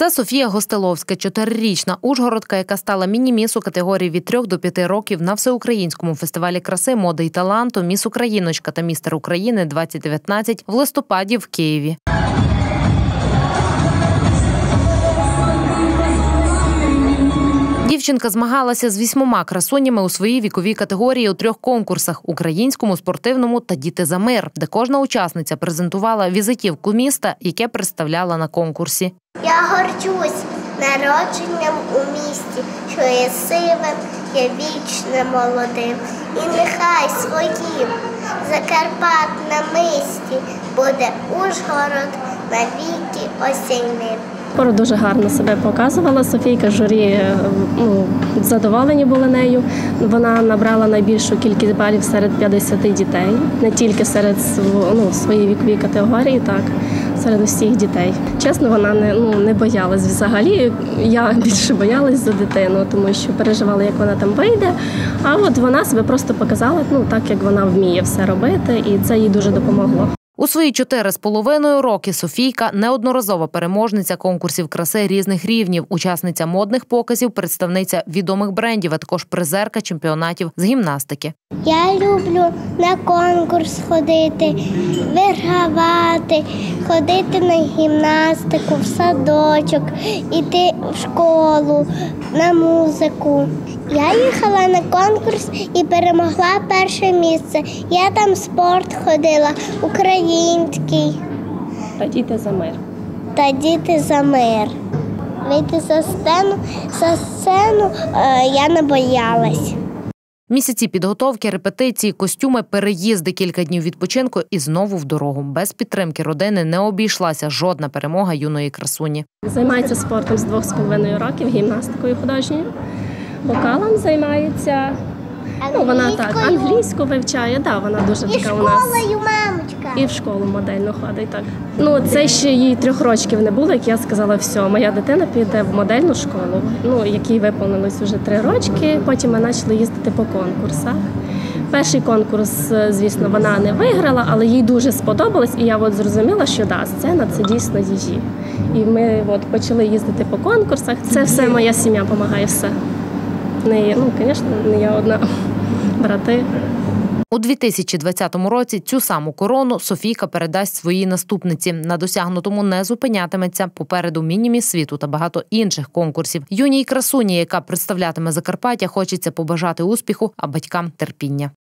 Це Софія Гостеловська, 4-річна ужгородка, яка стала міні-міс у категорії від 3 до 5 років на всеукраїнському фестивалі краси, моди і таланту «Міс Україночка» та «Містер України-2019» в листопаді в Києві. Дівчинка змагалася з 8 красунями у своїй віковій категорії у 3 конкурсах – українському, спортивному та «Діти за мир», де кожна учасниця презентувала візитівку міста, яке представляла на конкурсі. Я горджусь народженням у місті, що є сивим, є вічно молодим. І нехай своїм Закарпат на мисті буде Ужгород навіки осяйним. Скоро дуже гарно себе показувала. Софійка, журі задоволені були нею. Вона набрала найбільшу кількість балів серед 50 дітей. Не тільки серед своєї вікової категорії, так, серед усіх дітей. Чесно, вона не боялась взагалі. Я більше боялась за дитину, тому що переживала, як вона там вийде. А от вона себе просто показала, так, як вона вміє все робити, і це їй дуже допомогло. У свої 4,5 роки Софійка – неодноразова переможниця конкурсів краси різних рівнів, учасниця модних показів, представниця відомих брендів, а також призерка чемпіонатів з гімнастики. Я люблю на конкурс ходити, вигравати, ходити на гімнастику, в садочок, іти в школу, на музику. Я їхала на конкурс і перемогла перше місце. Я там в спорт ходила, український. Та «Діти за мир». Та «Діти за мир». Вийти за сцену я не боялась. Місяці підготовки, репетиції, костюми, переїзди, кілька днів відпочинку і знову в дорогу. Без підтримки родини не обійшлася жодна перемога юної красуні. Займається спортом з 2,5 років, гімнастикою художньою. Вокалом займається. Вона так, англійську вивчає, вона дуже така у нас. І мамочка. І в школу модельну ходить, так. Це ще їй 3 років не було, як я сказала, все, моя дитина піде в модельну школу, якій виповнилось вже 3 роки, потім ми почали їздити по конкурсах. Перший конкурс, звісно, вона не виграла, але їй дуже сподобалось, і я зрозуміла, що сцена – це дійсно її. І ми почали їздити по конкурсах, це все моя сім'я допомагає, все. Звісно, не я одна, брати. У 2020 році цю саму корону Софійка передасть своїй наступниці. На досягнутому не зупинятиметься. Попереду міні-міс світу та багато інших конкурсів. Юній красуні, яка представлятиме Закарпаття, хочеться побажати успіху, а батькам – терпіння.